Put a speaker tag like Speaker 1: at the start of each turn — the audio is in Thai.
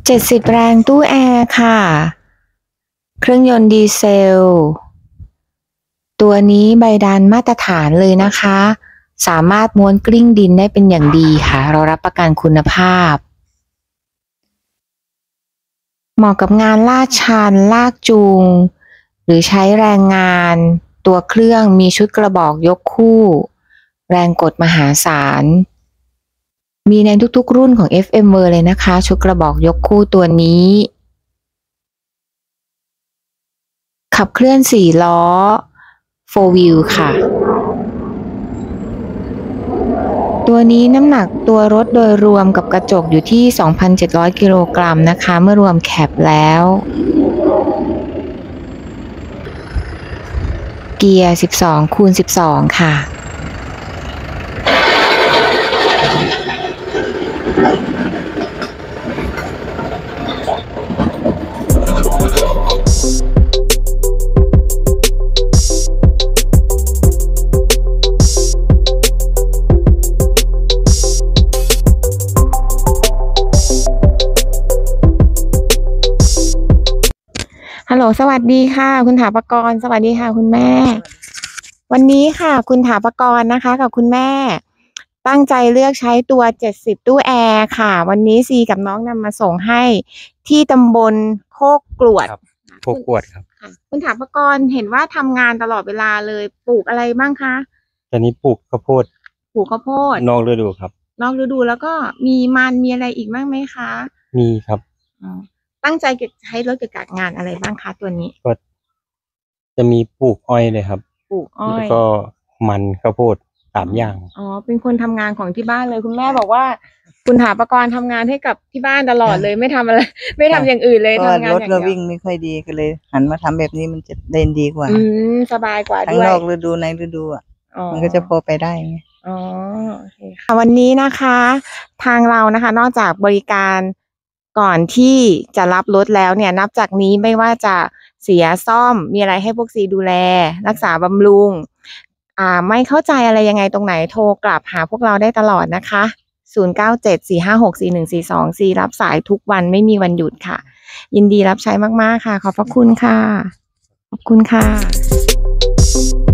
Speaker 1: 70 แรงตู้แอร์ค่ะ เครื่องยนต์ดีเซล ตัวนี้ใบดันมาตรฐานเลยนะคะ สามารถม้วนกลิ้งดินได้เป็นอย่างดีค่ะ เรารับประกันคุณภาพ เหมาะกับงานลาดชันลากจูง หรือใช้แรงงาน ตัวเครื่องมีชุดกระบอกยกคู่ แรงกดมหาศาล มีในทุกๆรุ่นของ FM World เลยนะคะ ชุดกระบอกยกคู่ตัวนี้ ขับเคลื่อน4 ล้อ 4 wheel ค่ะ ตัวนี้น้ำหนักตัวรถโดยรวมกับกระจกอยู่ที่ 2,700 กิโลกรัมนะคะ เมื่อรวมแคปแล้ว เกียร์ 12x12 ค่ะ ฮัลโหลสวัสดีค่ะคุณถาปกรณ์สวัสดีค่ะคุณแม่ วันนี้ค่ะคุณถาปกรณ์นะคะกับคุณแม่ตั้งใจเลือกใช้ตัว70ตู้แอร์ค่ะวันนี้ซีกับน้องนำมาส่งให้ที่ตำบลโคกกลวด
Speaker 2: โคกกลวดครับ
Speaker 1: คุณถาปกรณ์เห็นว่าทำงานตลอดเวลาเลยปลูกอะไรบ้างคะ
Speaker 2: ตอนนี้ปลูกข้าวโพดนอกฤดูครับ
Speaker 1: นอกฤดูแล้วก็มีอะไรอีกบ้างไหมคะ
Speaker 2: มีครับ
Speaker 1: ตั้งใจใช้รถเกี่ยวกับงานอะไรบ้างคะตัวนี้
Speaker 2: ก็จะมีปลูกอ้อยเลยครับ
Speaker 1: ปลูกอ้อย
Speaker 2: แล้วก็มันข้าวโพด3 อย่าง
Speaker 1: อ๋อเป็นคนทำงานของที่บ้านเลยคุณแม่บอกว่าคุณถาปกรณ์ทำงานให้กับที่บ้านตลอดเลยไม่ทำอะไรไม่ทำอย่างอื่นเลยทำงาน
Speaker 3: รถเราวิ่งไม่ค่อยดีก็เลยหันมาทำแบบนี้มันจะเดินดีกว่า
Speaker 1: สบายกว่าด้วย
Speaker 3: ทั้งนอกฤดูในฤดูมันก็จะพอไปได้ไง
Speaker 1: อ๋อโอเคค่ะวันนี้นะคะทางเรานะคะนอกจากบริการก่อนที่จะรับรถแล้วเนี่ยนับจากนี้ไม่ว่าจะเสียซ่อมมีอะไรให้พวกซีดูแลรักษาบำรุงไม่เข้าใจอะไรยังไงตรงไหนโทรกลับหาพวกเราได้ตลอดนะคะ0974564142ซีรับสายทุกวันไม่มีวันหยุดค่ะยินดีรับใช้มากๆค่ะขอบพระคุณค่ะขอบคุณค่ะ